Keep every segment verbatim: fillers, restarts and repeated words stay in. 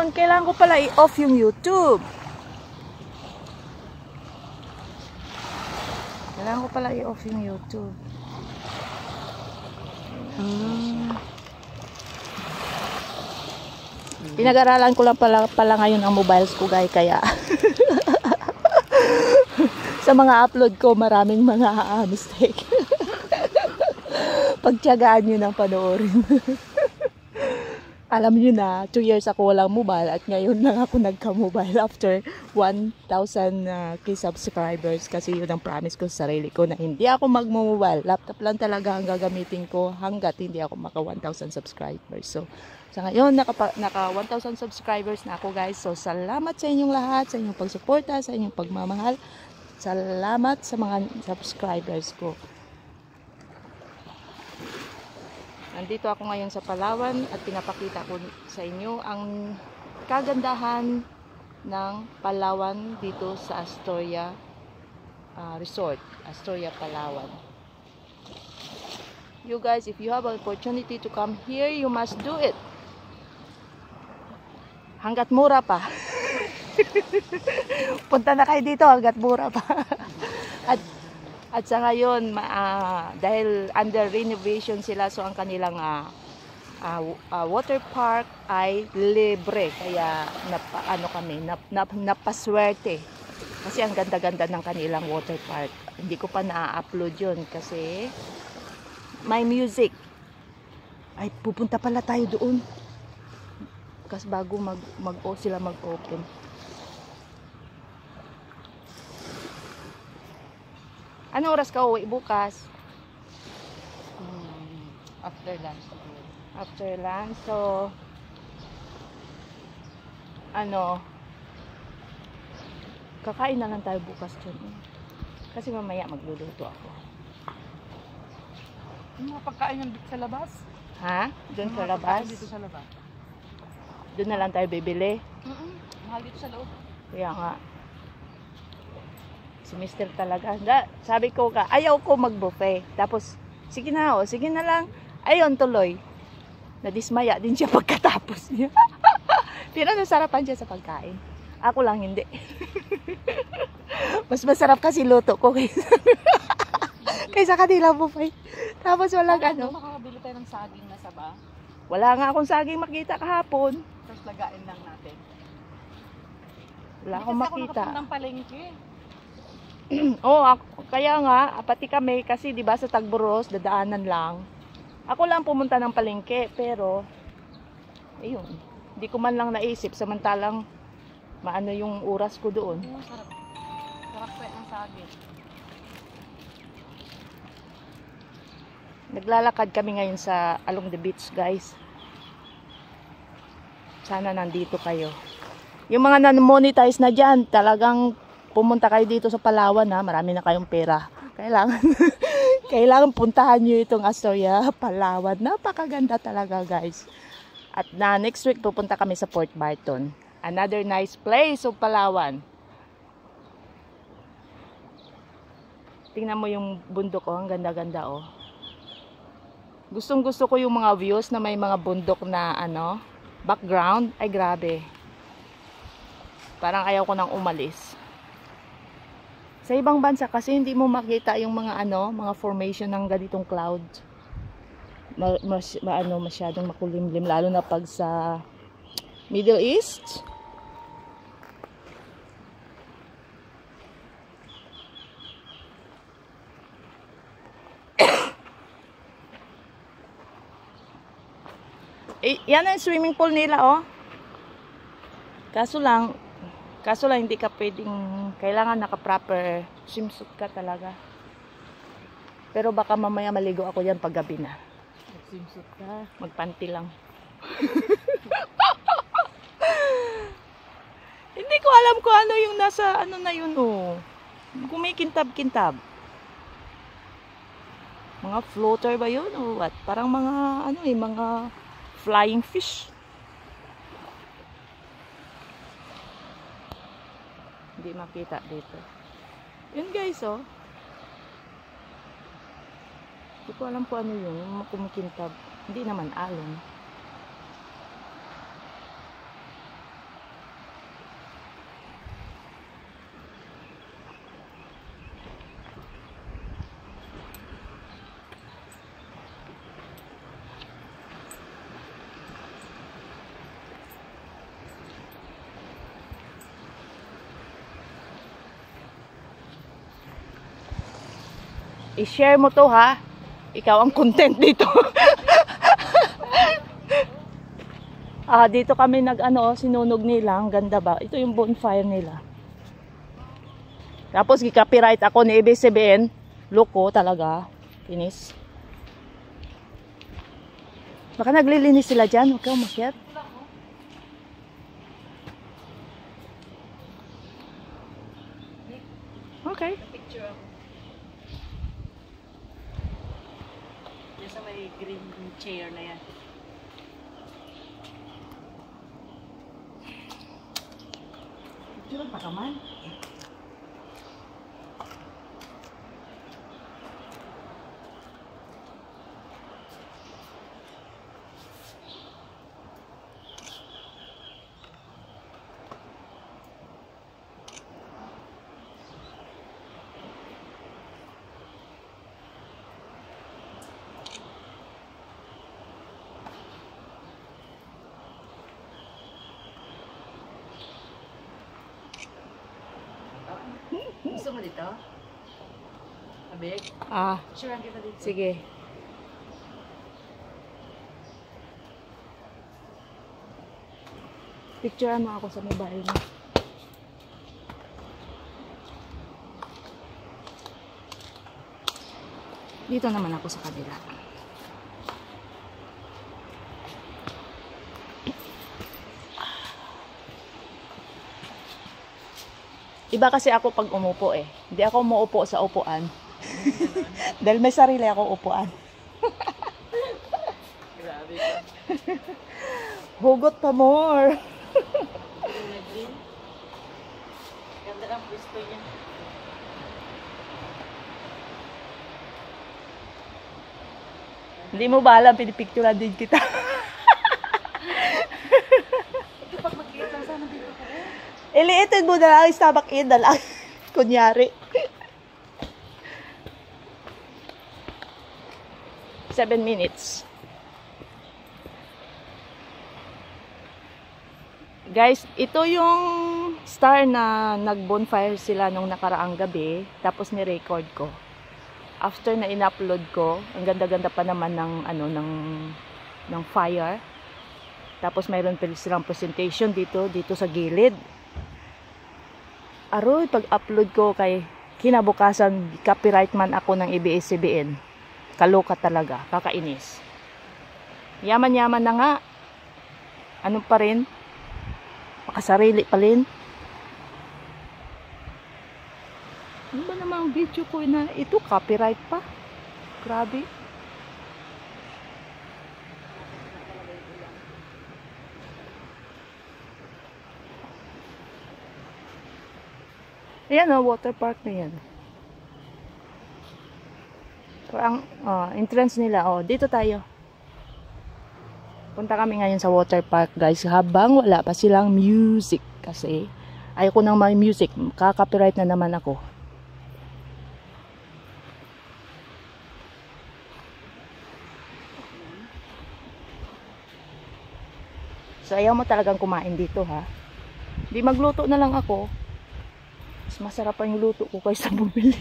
ngayon, kailangan ko pala i-off yung YouTube. Kailangan ko pala i-off yung YouTube. Hmm. Pinag-aralan ko lang pala, pala ngayon ang mobiles ko, guys, kaya sa mga upload ko maraming mga uh, mistake. Pagtiyagaan nyo ng panoorin. Alam nyo na, two years ako walang mobile at ngayon lang ako nagka-mobile after one thousand uh, k subscribers, kasi yun ang promise ko sa sarili ko na hindi ako mag-mobile. Laptop lang talaga ang gagamitin ko hanggat hindi ako maka one thousand subscribers. So, sa ngayon, naka, naka one thousand subscribers na ako, guys. So, salamat sa inyong lahat, sa inyong pagsuporta, sa inyong pagmamahal. Salamat sa mga subscribers ko. Nandito ako ngayon sa Palawan at pinapakita ko sa inyo ang kagandahan ng Palawan dito sa Astoria uh, Resort, Astoria, Palawan. You guys, if you have an opportunity to come here, you must do it. Hanggat mura pa. Punta na kayo dito hanggat mura pa. At At sa ngayon, uh, dahil under renovation sila, so ang kanilang uh, uh, uh, water park ay libre. Kaya napa, ano kami, nap, nap, napaswerte. Kasi ang ganda-ganda ng kanilang water park. Hindi ko pa na-upload yun kasi may music. Ay, pupunta pala tayo doon. Kasi bago mag, mag, oh, sila mag-open. Ano oras ka uwi bukas? Hmm, after lunch. After lunch. So, ano, kakain na lang tayo bukas dyan. Kasi mamaya magluluto ako. Yung mga pagkain yung sa labas? Ha? Doon sa labas? Dito sa labas. Doon na lang tayo bibili? Mm-mm. Mahal dito sa loob. Kaya nga. Si mister talaga. Da, sabi ko ka, ayaw ko mag-buffet. Tapos, sige na o, sige na lang. Ayun, tuloy. Nadismaya din siya pagkatapos niya. Pero nasarapan siya sa pagkain. Ako lang hindi. Mas masarap kasi luto ko kaysa, kaysa kanila buffet. Tapos walang ano. Makakabili tayo ng saging na saba. Wala nga akong saging makita kahapon. Tapos lagain lang natin. Wala akong makita. Kasi ako nakapunta ng palengke. Oh, ako, kaya nga, pati kami, kasi di ba sa Tagboros, dadaanan lang. Ako lang pumunta ng palengke, pero, ayun, hindi ko man lang naisip, samantalang, maano yung oras ko doon. Oh, sarap. Sarap po ang saging. Naglalakad kami ngayon sa along the beach, guys. Sana nandito kayo. Yung mga nan-monetize na dyan, talagang pumunta kayo dito sa Palawan, ha. Marami na kayong pera. Kailangan, kailangan puntahan nyo itong Astoria, Palawan. Napakaganda talaga, guys. At na next week, pupunta kami sa Port Barton. Another nice place of Palawan. Tingnan mo yung bundok, oh. Ang ganda-ganda, oh. Gustong gusto ko yung mga views na may mga bundok na, ano, background. Ay, grabe. Parang ayaw ko nang umalis. Sa ibang bansa kasi hindi mo makita yung mga ano, mga formation ng ganitong cloud. Ma, mas, ma, ano, masyadong makulimlim, lalo na pag sa Middle East. Eh, yan ang swimming pool nila, oh. Kaso lang, Kaso lang hindi ka pwedeng, kailangan naka-proper swimsuit ka talaga. Pero baka mamaya maligo ako yan pag gabi na. Mag-swimsuit ka. Magpanty lang. Hindi ko alam kung ano yung nasa, ano na yun, oh. Kumikintab-kintab. Mga floater ba yun o what? Parang mga, ano eh, mga flying fish. Hindi makita dito. Yun guys, oh. Hindi ko alam kung ano yun. Yung kumikintab. Hindi naman alon. I-share mo to ha. Ikaw ang content dito. Ah, dito kami nag-ano, sinunog nila. Ang ganda ba? Ito yung bonfire nila. Tapos gi-copyright ako ni A B C B N. Loko talaga. Inis. Baka naglilinis sila dyan. Huwag kang umakyat. Okay. Picture ako. Yan sa may green chair na yan. Picture pa ka man? Gusto mo dito? Abig? Ah, Sure, kita dito. sige. Picturean mo ako sa mobile mo. Dito naman ako sa kabila. Iba kasi ako pag umupo eh. Hindi ako umuupo sa upuan. Dahil may sarili ako upuan. Grabe ka. Hugot pa more. Green na green. Ganda ang gusto niya. Hindi mo ba alam, pinipicturean din kita. Kapag magkita sana dito ka eh. Iliitin mo na lang, istabak in na lang. Kunyari. Seven minutes. Guys, ito yung star na nag-bonfire sila nung nakaraang gabi. Tapos ni-record ko. After na in-upload ko, ang ganda-ganda pa naman ng, ano, ng, ng fire. Tapos mayroon pa silang presentation dito, dito sa gilid. Aroy, pag-upload ko kay kinabukasan, copyright man ako ng A B S C B N. Kaloka talaga, kakainis. Yaman-yaman na nga. Ano pa rin? Makasarili pa rin. Ano ba namang video ko na ito? Copyright pa. Grabe. Ayan o, water park na yan. Parang uh, entrance nila. Oh, dito tayo. Punta kami ngayon sa water park, guys. Habang wala pa silang music. Kasi ayoko nang may music. Kaka-copyright na naman ako. So ayaw mo talagang kumain dito, ha? Di magluto na lang ako. Mas masarap pa yung luto ko kaysa bumili.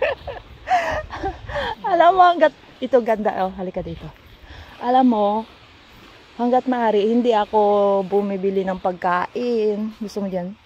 Alam mo, hanggat ito ganda. Oh, halika dito. Alam mo, hanggat maaari, hindi ako bumibili ng pagkain. Gusto mo dyan?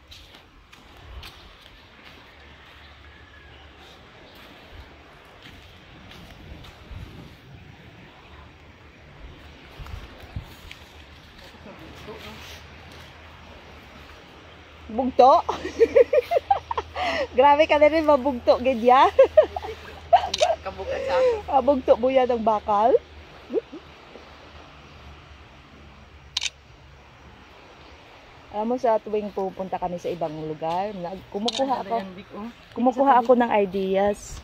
Bugto? Grabe ka na rin, mabugto, ganyan. Kabukat sa akin. Mabugto mo yan ng bakal. Alam mo, sa tuwing pupunta kami sa ibang lugar, nag- kumukuha ako, kumukuha ako ng ideas.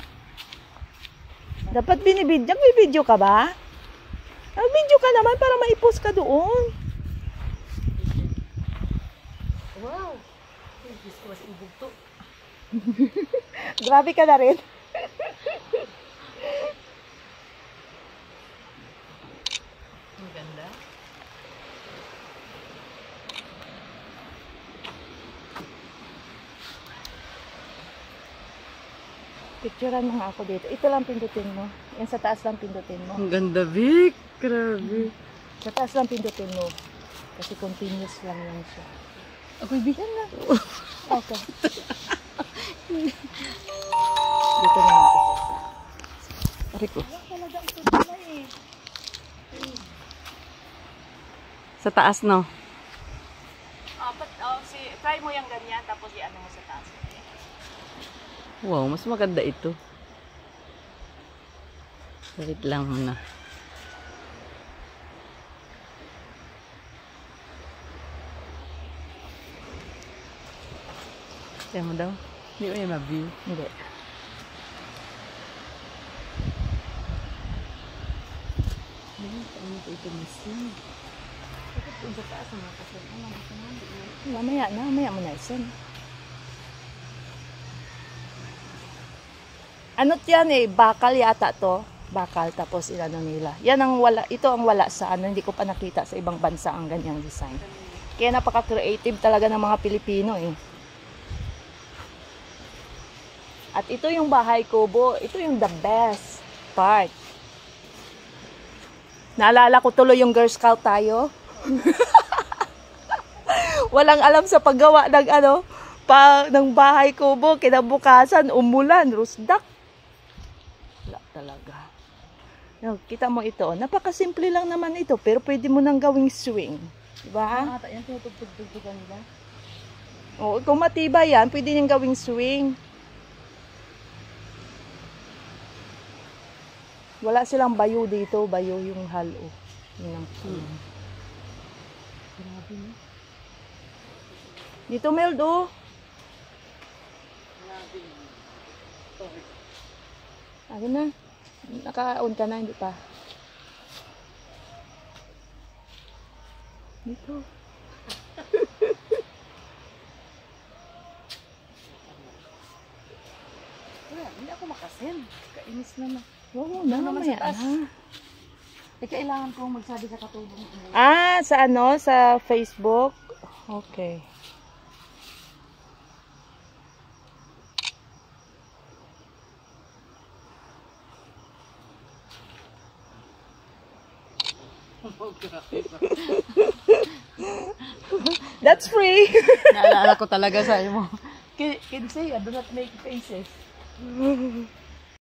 Dapat binibidyo. May video ka ba? May video ka naman para maipost ka doon. Wow! Diyos ko, mas ibugto. Grabe ka na rin. Ang ganda. Picturean mo nga ako dito. Ito lang pindutin mo. Yan sa taas lang pindutin mo. Ang ganda, Vic. Grabe. Sa taas lang pindutin mo. Kasi continuous lang yan siya. Ako, Vic. Yan lang. Okay. Dito na natin. Pare ko. Talaga ang pagkala eh. Sa taas, no? Oh, but, oh, si, try mo yung ganyan, tapos i-ano mo sa taas. Wow, mas maganda ito. Wait lang muna. Kaya mo daw? Hindi mo yung ma-view. Hindi. Ano ito missing? Bakit kung sa taas ang makasin? Ano ang makasin? Mamaya na, mamaya mo na isin. Ano yan eh, bakal yata to. Bakal, tapos ilano nila. Yan ang wala, ito ang wala sa ano, hindi ko pa nakita sa ibang bansa ang ganyang design. Kaya napaka-creative talaga ng mga Pilipino eh. At ito yung bahay kubo, ito yung the best part. Naalala ko tuloy yung Girl Scout tayo. Walang alam sa paggawa ng ano, pa, ng bahay kubo, kinabukasan, umulan, rusdak. Wala talaga. No, kita mo ito, napakasimple lang naman ito, pero pwede mo nang gawing swing. Diba? Ata, yan tinutugtog-tugtugan nila. Oo, kung matibay yan, pwede niyang gawing swing. Wala silang bayo dito, bayo yung halo. Yun ang Hmm. Grabe, no? dito, Meldo. Ako na. Naka-on ka na, hindi pa. Dito. Wala, hindi ako makasin. Kainis na na. Oo, na, Ano naman mamaya sa taas? na. Eh, kailangan kong magsabi sa katulong. Ah, sa ano? Sa Facebook? Okay. That's free. Naalala ko talaga sa mo. Can say, I do not make faces.